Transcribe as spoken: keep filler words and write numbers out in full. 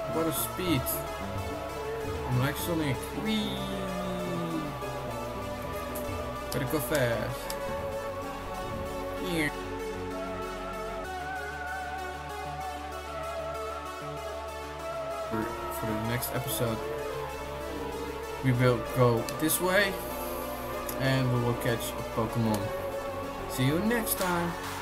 What a speed. I'm like Sonic. Whee! Gotta go fast. Yeah. For, for the next episode, we will go this way and we will catch a Pokemon. See you next time.